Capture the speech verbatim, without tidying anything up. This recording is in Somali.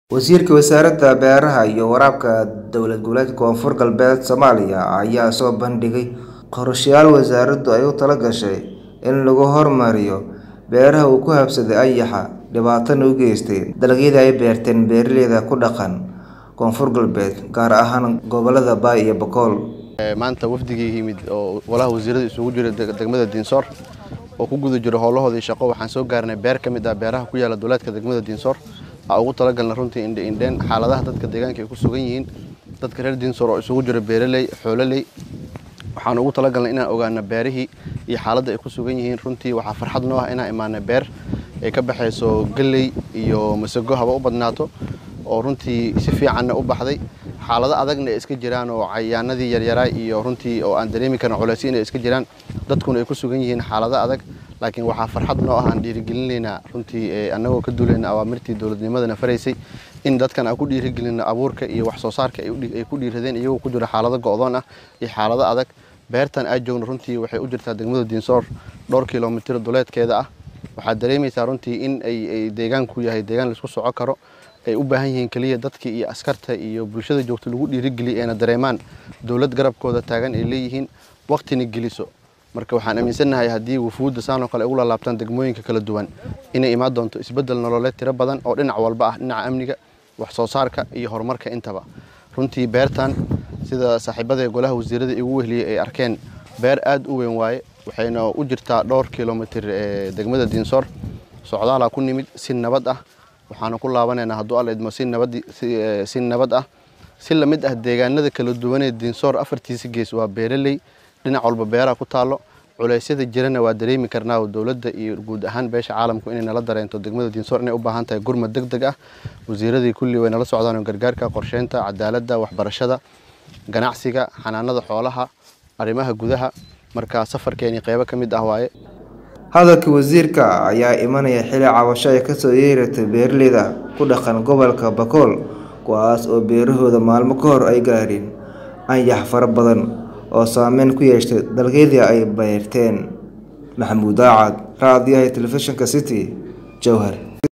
wasiirka Wasaarada Beeraha iyo waraabka dowlad goboleedka Koonfur Galbeed Soomaaliya ayaa soo bandhigay qorshayaal wasaaraddu ay u talagashay in lagu horumariyo beeraha uu ku habsaday ayaxa dhibaatana u geystay dalagyada ay beerteen beeraleyda ku dhaqan Koonfur Galbeed gaar ahaan gobolada Bay iyo Bakool. maanta wafdigii yimid oo walaha wasiirada isugu jira degmada Dinsor oo ku guda jira howlahoodii shaqo waxaan soo gaarnay beer kamid ah beeraha ku yaala dowladka degmada Dinsor ugu talagalna runtii in indheen xaaladaha dadka deegaanka ay ku sugan yihiin dadka reer Dinsor oo isugu jira beeraley xoololey waxaan ugu talagalnay inaan ogaano beerihii iyo xaaladda ay ku sugan yihiin runtii waxa farxad noo ah inaan imaanay beer ay ka baxayso galey iyo masago haba u badnaato oo runtii si fiican u baxday xaalado adagna iska jiraan oo cayaanadii yaryaray iyo runtii oo aan dareemi karno culays inay iska jiraan dadkuna ay ku sugan yihiin xaalado adag laakiin waxa farxad noo ah aan dhiirigelinayna runtii anagoo ka duulayna awaamirtii dawladnimadana faraysay in dadkan aan ku dhiirigelino abuurka iyo wax soo saarka ay ku dhiiradeen iyagoo ku jira xaalado go'doon ah iyo xaalado adag beertan ay joogno runtii waxay u jirtaa degmada Dinsor dhowr kiiloomitir duleedkeeda ah waxa dareemaysaa runtii in ay deegaanku yahay deegaan la isku socon karo ay u baahan yihiin kaliya dadka iyo askarta iyo bulshada joogta lagu dhiirigeliyo ee dareemaan dawlad garabkooda taagan ay leeyihiin waqtina geliso marka waxaan aaminsanahay haddii wufuudda saan oo kale ugu laabtaan degmooyinka kala duwan inay imaan doonto isbedel nololeed tiro badan oo dhinac walba ah dhinaca amniga wax soo saarka iyo horumarka intaba runtii beertan sida saaxiibada golaha wasiirada ugu wehliyay ay arkeen beer aad u weyn waaye waxayna u jirtaa dhowr kiiloomitir ee degmada Dinsor socdaal ku nimid si nabad ah waxaan ku laabanaynaa hadduu alla idmo si nabad si nabad ah si la mid ah deegaanada kala duwan ee Dinsor afartiisa gees waa beeraley dhinac walba beeraha ku taalo culeysyada jirana waa dareemi karnaa dawladda iyo guud ahaan beesha caalamku inay nala dareento degmada Dinsor inay u baahan tahay gurmad degdeg ah wasiiradii kulli way nala socdaan gargaarka qorsheynta cadaaladda waxbarashada ganacsiga xanaanada xoolaha arrimaha gudaha marka safarkeeni qayb ka mid ah waaye hadalka wasiirka ayaa imanaya xilli cabasho ay ka soo yeeratay beeraleyda ku dhaqan gobolka Bakool kuwaas oo beerahooda maalmo ka hor ay gaareen ayax fara badan oo saameyn ku yeeshay dalagyadii ay beerteen. Maxamuud DAACAD raadiyaha telefishinka City Jowhar.